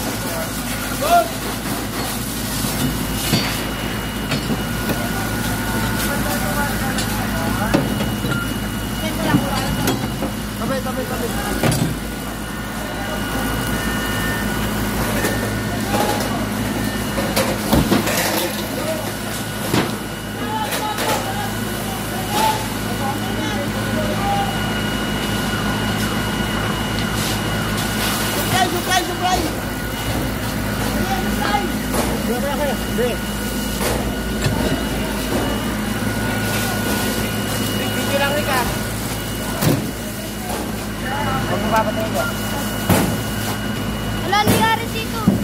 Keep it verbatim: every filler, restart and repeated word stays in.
Tabi, tabi, tabi. Supply, supply! Supply! Kaya, kaya, kaya. Hindi. Video lang rin ka. Huwag mo papatayin ko. Wala nangyari dito.